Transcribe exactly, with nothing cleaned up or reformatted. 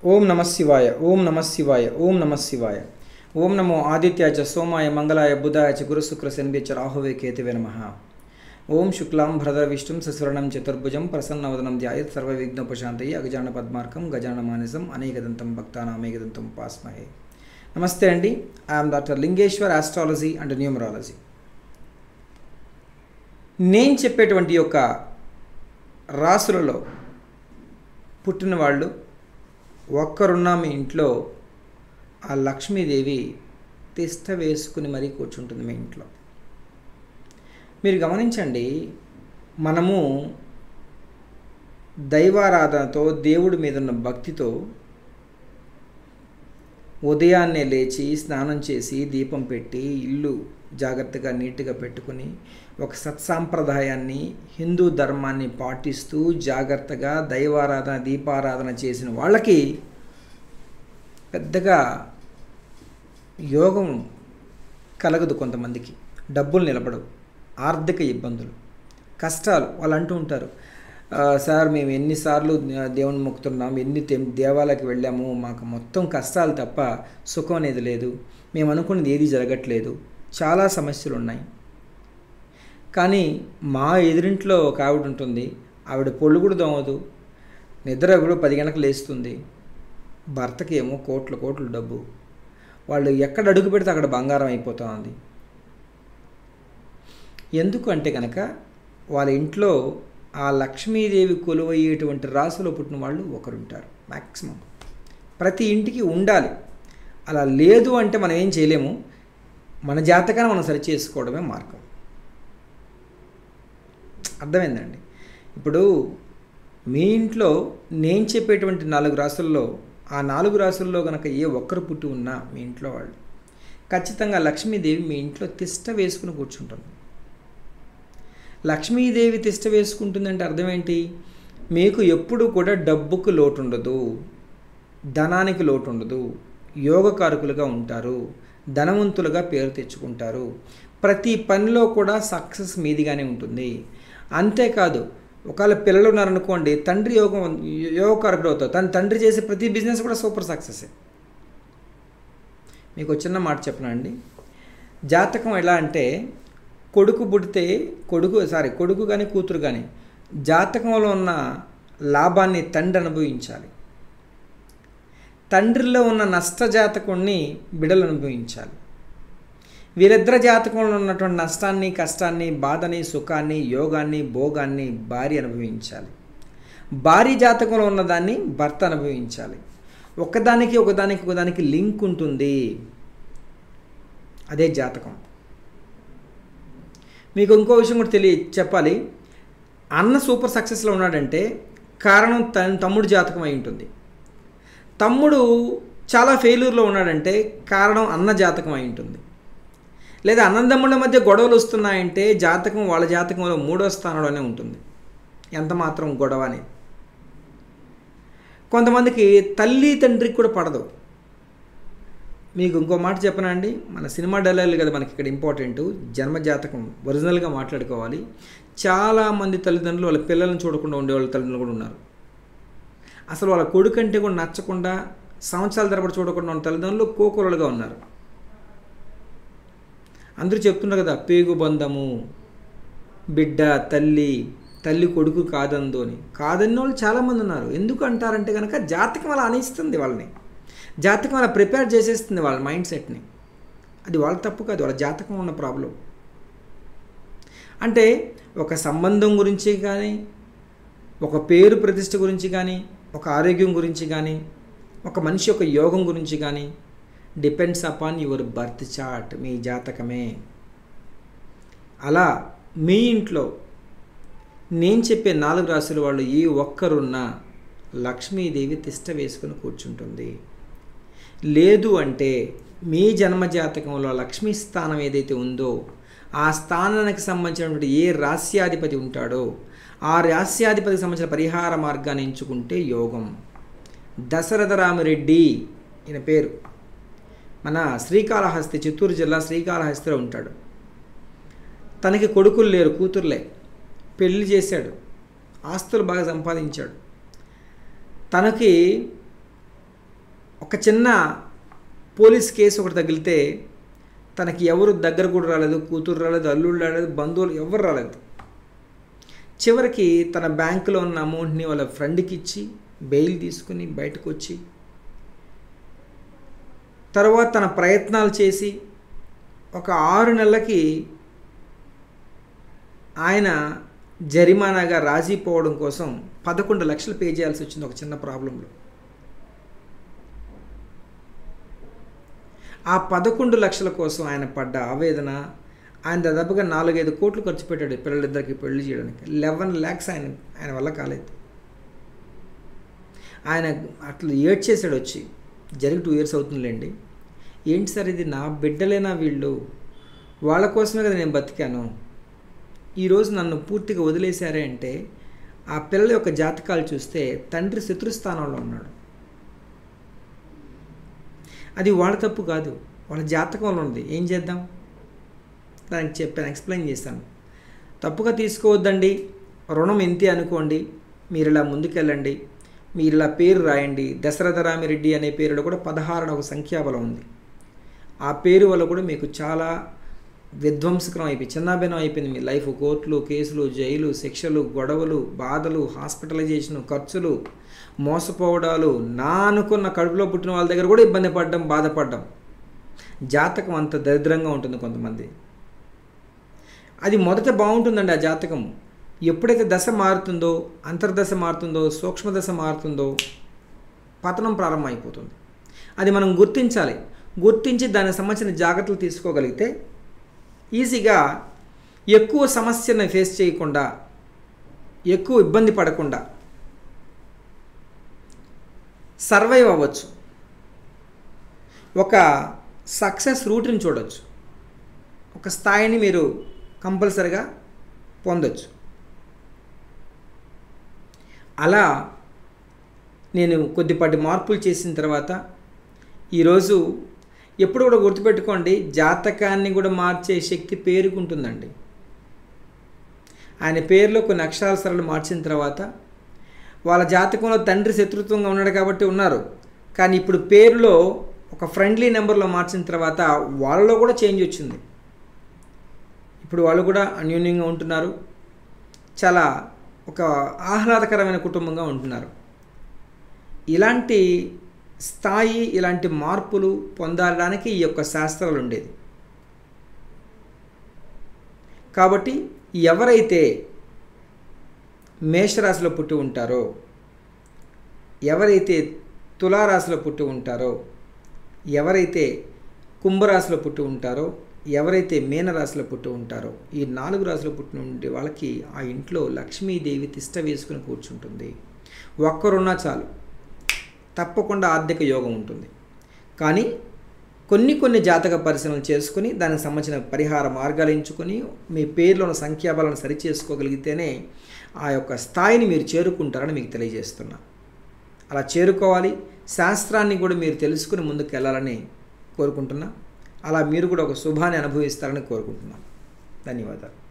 ఓం నమ శివాయ ఓం నమ శివాయ ఓం నమ శివాయ ఓం నమో ఆదిత్యాయ సోమాయ మంగళాయ బుధాయ చ గురు శుక్ర శనిభ్య చ రాహువే కేతువే నమః. ఓం శుక్లాం భరధర విష్ణుం శశివర్ణం చతుర్భుజం ప్రసన్నవదనం ధ్యాయేత్ సర్వ విఘ్నోపశాంతయే అగజాన పద్మార్కం గజాన మానసం అనేకదంతం భక్తానామేకదంతం ఉపాస్మహే. నమస్తే అండి, I'm doctor Lingeshwar, astrology and numerology. నేను చెప్పేటువంటి యొక్క రాసులలో పుట్టిన వాళ్ళు ఒక్కరున్నా మీ ఇంట్లో ఆ లక్ష్మీదేవి తిష్ట వేసుకుని మరీ కూర్చుంటుంది మీ ఇంట్లో. మీరు గమనించండి, మనము దైవారాధనతో దేవుడి మీద ఉన్న భక్తితో ఉదయాన్నే లేచి స్నానం చేసి దీపం పెట్టి ఇల్లు జాగ్రత్తగా నీట్గా పెట్టుకుని ఒక సత్సాంప్రదాయాన్ని హిందూ ధర్మాన్ని పాటిస్తూ జాగ్రత్తగా దైవారాధన దీపారాధన చేసిన వాళ్ళకి పెద్దగా యోగం కలగదు. కొంతమందికి డబ్బులు నిలబడవు, ఆర్థిక ఇబ్బందులు, కష్టాలు. వాళ్ళు అంటూ ఉంటారు, సార్ మేము ఎన్నిసార్లు దేవుని మొక్కుతున్నాం, ఎన్ని దేవాలయాలకు వెళ్ళాము, మాకు మొత్తం కష్టాలు తప్ప సుఖం అనేది లేదు, మేము అనుకున్నది ఏది జరగట్లేదు, చాలా సమస్యలు ఉన్నాయి. కానీ మా ఎదురింట్లో ఒక ఆవిడ ఉంటుంది, ఆవిడ పొళ్ళు కూడా దోమదు, నిద్ర కూడా పది గంటలకు లేస్తుంది, భర్తకి ఏమో కోట్ల కోట్ల డబ్బు, వాళ్ళు ఎక్కడ అడుగు పెడితే అక్కడ బంగారం అయిపోతూ ఉంది. ఎందుకు అంటే కనుక వాళ్ళ ఇంట్లో ఆ లక్ష్మీదేవి కొలువయ్యేటువంటి రాశిలో పుట్టిన వాళ్ళు ఒకరుంటారు. మ్యాక్సిమం ప్రతి ఇంటికి ఉండాలి. అలా లేదు అంటే మనం ఏం చేయలేము. మన జాతకాన్ని మనం సరి చేసుకోవడమే మార్గం. అర్థమైందండి? ఇప్పుడు మీ ఇంట్లో నేను చెప్పేటువంటి నాలుగు రాసుల్లో ఆ నాలుగు రాసుల్లో కనుక ఏ ఒక్కరు పుట్టి ఉన్నా మీ ఇంట్లో వాళ్ళు ఖచ్చితంగా లక్ష్మీదేవి మీ ఇంట్లో తిష్ట వేసుకుని కూర్చుంటుంది. లక్ష్మీదేవి తిష్ట వేసుకుంటుందంటే అర్థం ఏంటి? మీకు ఎప్పుడు కూడా డబ్బుకు లోటు ఉండదు, ధనానికి లోటు ఉండదు, యోగకారకులుగా ఉంటారు, ధనవంతులుగా పేరు తెచ్చుకుంటారు, ప్రతి పనిలో కూడా సక్సెస్ మీదిగానే ఉంటుంది. అంతేకాదు, ఒకవేళ పిల్లలు ఉన్నారనుకోండి, తండ్రి యోగం యోగకారకుడు అవుతారు. తన తండ్రి చేసే ప్రతి బిజినెస్ కూడా సూపర్ సక్సెస్. మీకు చిన్న మాట చెప్పనా అండి, జాతకం ఎలా అంటే కొడుకు పుడితే కొడుకు సారీ కొడుకు కానీ కూతురు కానీ జాతకంలో ఉన్న లాభాన్ని తండ్రి అనుభవించాలి, తండ్రిలో ఉన్న నష్ట జాతకుణ్ణి బిడ్డలు అనుభవించాలి. వీరిద్దరి జాతకంలో ఉన్నటువంటి నష్టాన్ని, కష్టాన్ని, బాధని, సుఖాన్ని, యోగాన్ని, భోగాన్ని భార్య అనుభవించాలి. భార్య జాతకంలో ఉన్నదాన్ని భర్త అనుభవించాలి. ఒకదానికి ఒకదానికి ఒకదానికి లింక్ ఉంటుంది, అదే జాతకం. మీకు ఇంకో విషయం కూడా తెలియ చెప్పాలి. అన్న సూపర్ సక్సెస్లో ఉన్నాడంటే కారణం తన తమ్ముడు జాతకం అయి ఉంటుంది. తమ్ముడు చాలా ఫెయిల్యూర్లో ఉన్నాడంటే కారణం అన్న జాతకం అయి ఉంటుంది. లేదా అన్నదమ్ముల మధ్య గొడవలు వస్తున్నాయంటే జాతకం వాళ్ళ జాతకంలో మూడో స్థానంలోనే ఉంటుంది. ఎంత మాత్రం గొడవ అనేది. కొంతమందికి తల్లి తండ్రికి కూడా పడదు. మీకు ఇంకో మాట చెప్పనా అండి, మన సినిమా డైలాగులు కదా మనకి ఇక్కడ ఇంపార్టెంట్. జన్మజాతకం ఒరిజినల్గా మాట్లాడుకోవాలి. చాలామంది తల్లిదండ్రులు వాళ్ళ పిల్లలను చూడకుండా ఉండేవాళ్ళ తల్లిదండ్రులు కూడా ఉన్నారు. అసలు వాళ్ళ కొడుకు అంటే కూడా నచ్చకుండా సంవత్సరాల తరబడి చూడకుండా ఉన్న తల్లిదండ్రులు కోకొరలుగా ఉన్నారు. అందరూ చెప్తున్నారు కదా, పేగు బంధము, బిడ్డ తల్లి, తల్లి కొడుకు కాదందు అని. కాదన్న వాళ్ళు చాలామంది ఉన్నారు. ఎందుకు అంటారంటే కనుక జాతకం అలా అనిస్తుంది వాళ్ళని, జాతకం అలా ప్రిపేర్ చేసేస్తుంది వాళ్ళ మైండ్ సెట్ని. అది వాళ్ళ తప్పు కాదు, వాళ్ళ జాతకం ఉన్న ప్రాబ్లం. అంటే ఒక సంబంధం గురించి కానీ, ఒక పేరు ప్రతిష్ట గురించి కానీ, ఒక ఆరోగ్యం గురించి కానీ, ఒక మనిషి యొక్క యోగం గురించి కానీ depends upon your birth chart, మీ జాతకమే. అలా మీ ఇంట్లో నేను చెప్పే నాలుగు రాశుల వాళ్ళు ఏ ఒక్కరున్నా లక్ష్మీదేవి తిష్ట వేసుకుని కూర్చుంటుంది. లేదు అంటే మీ జన్మజాతకంలో లక్ష్మీ స్థానం ఏదైతే ఉందో ఆ స్థానానికి సంబంధించినటువంటి ఏ రాస్యాధిపతి ఉంటాడో ఆ రాస్యాధిపతికి సంబంధించిన పరిహార మార్గాన్ని ఎంచుకుంటే యోగం. దశరథ రామిరెడ్డి ఈయన పేరు. మన శ్రీకాళహస్తి, చిత్తూరు జిల్లా శ్రీకాళహస్తిలో ఉంటాడు. తనకి కొడుకులు లేరు, కూతురులే. పెళ్లి చేశాడు, ఆస్తులు బాగా సంపాదించాడు. తనకి ఒక చిన్న పోలీస్ కేసు ఒకటి తగిలితే తనకి ఎవరు దగ్గర కూడా రాలేదు, కూతురు రాలేదు, అల్లుళ్ళు రాలేదు, బంధువులు ఎవరు రాలేదు. చివరికి తన బ్యాంకులో ఉన్న అమౌంట్ని వాళ్ళ ఫ్రెండ్కి ఇచ్చి బెయిల్ తీసుకుని బయటకు వచ్చి తర్వాత తన ప్రయత్నాలు చేసి ఒక ఆరు నెలలకి ఆయన జరిమానాగా రాజీ పోవడం కోసం పదకొండు లక్షలు పే చేయాల్సి వచ్చింది ఒక చిన్న ప్రాబ్లంలో. ఆ పదకొండు లక్షల కోసం ఆయన పడ్డ ఆవేదన, ఆయన దాదాపుగా నాలుగైదు కోట్లు ఖర్చు పెట్టాడు పిల్లలిద్దరికి పెళ్లి చేయడానికి. లెవెన్ ల్యాక్స్ ఆయన ఆయన వల్ల కాలేదు. ఆయన అట్లా ఏడ్చేసాడు వచ్చి. జరిగి టూ ఇయర్స్ అవుతుందిలేండి. ఏంటి సార్ ఇది, నా బిడ్డలేనా వీళ్ళు, వాళ్ళ కోసమే కదా నేను బతికాను, ఈరోజు నన్ను పూర్తిగా వదిలేశారే అంటే ఆ పిల్లల యొక్క జాతకాలు చూస్తే తండ్రి శత్రుస్థానంలో ఉన్నాడు. అది వాళ్ళ తప్పు కాదు, వాళ్ళ జాతకంలో ఉంది. ఏం చేద్దాం, దానికి చెప్పాను, ఎక్స్ప్లెయిన్ చేశాను. తప్పుగా తీసుకోవద్దండి, రుణం ఇంతే అనుకోండి, మీరు ఇలా ముందుకెళ్ళండి, మీరు ఇలా పేరు రాయండి. దశరథ రామిరెడ్డి అనే పేరులో కూడా పదహారు ఒక సంఖ్యాబలం ఉంది. ఆ పేరు వల్ల కూడా మీకు చాలా విధ్వంసకరం అయిపోయి చిన్నాభిన్నం అయిపోయింది మీ లైఫ్. కోర్టులు, కేసులు, జైలు, శిక్షలు, గొడవలు, బాధలు, హాస్పిటలైజేషన్, ఖర్చులు, మోసపోవడాలు, నా అనుకున్న కడుపులో పుట్టిన వాళ్ళ దగ్గర కూడా ఇబ్బంది పడడం, బాధపడడం. జాతకం అంత దరిద్రంగా ఉంటుంది కొంతమంది. అది మొదట బాగుంటుందండి ఆ జాతకం. ఎప్పుడైతే దశ మారుతుందో, అంతర్దశ మారుతుందో, సూక్ష్మదశ మారుతుందో పతనం ప్రారంభమైపోతుంది. అది మనం గుర్తించాలి. గుర్తించి దానికి సంబంధించిన జాగ్రత్తలు తీసుకోగలిగితే ఈజీగా ఎక్కువ సమస్యను ఫేస్ చేయకుండా, ఎక్కువ ఇబ్బంది పడకుండా సర్వైవ్ అవ్వచ్చు. ఒక సక్సెస్ రూట్ని చూడవచ్చు. ఒక స్థాయిని మీరు కంపల్సరిగా పొందొచ్చు. అలా నేను కొద్దిపాటి మార్పులు చేసిన తర్వాత ఈరోజు ఎప్పుడు కూడా గుర్తుపెట్టుకోండి, జాతకాన్ని కూడా మార్చే శక్తి పేరుకుంటుందండి. ఆయన పేరులో కొన్ని అక్షరాల సరళి మార్చిన తర్వాత వాళ్ళ జాతకంలో తండ్రి శత్రుత్వంగా ఉన్నాడు కాబట్టి ఉన్నారు. కానీ ఇప్పుడు పేరులో ఒక ఫ్రెండ్లీ నెంబర్లో మార్చిన తర్వాత వాళ్ళలో కూడా చేంజ్ వచ్చింది. ఇప్పుడు వాళ్ళు కూడా అన్యోన్యంగా ఉంటున్నారు. చాలా ఒక ఆహ్లాదకరమైన కుటుంబంగా ఉంటున్నారు. ఇలాంటి స్థాయి, ఇలాంటి మార్పులు పొందడానికి ఈ యొక్క శాస్త్రాలు ఉండేది. కాబట్టి ఎవరైతే మేషరాశిలో పుట్టి ఉంటారో, ఎవరైతే తులారాశిలో పుట్టి ఉంటారో, ఎవరైతే కుంభరాశిలో పుట్టి ఉంటారో, ఎవరైతే మీనరాశిలో పుట్టి ఉంటారో, ఈ నాలుగు రాశిలో పుట్టిన ఉండే వాళ్ళకి ఆ ఇంట్లో లక్ష్మీదేవి తిష్ట వేసుకుని కూర్చుంటుంది. ఒక్కరున్నా చాలు, తప్పకుండా ఆర్థిక యోగం ఉంటుంది. కానీ కొన్ని కొన్ని జాతక పరిశీలన చేసుకుని దానికి సంబంధించిన పరిహార మార్గాలు ఎంచుకొని మీ పేర్లోని సంఖ్యాబలను సరిచేసుకోగలిగితేనే ఆ యొక్క స్థాయిని మీరు చేరుకుంటారని మీకు తెలియజేస్తున్నా. అలా చేరుకోవాలి, శాస్త్రాన్ని కూడా మీరు తెలుసుకుని ముందుకు వెళ్ళాలని కోరుకుంటున్నా. అలా మీరు కూడా ఒక శుభాన్ని అనుభవిస్తారని కోరుకుంటున్నాను. ధన్యవాదాలు.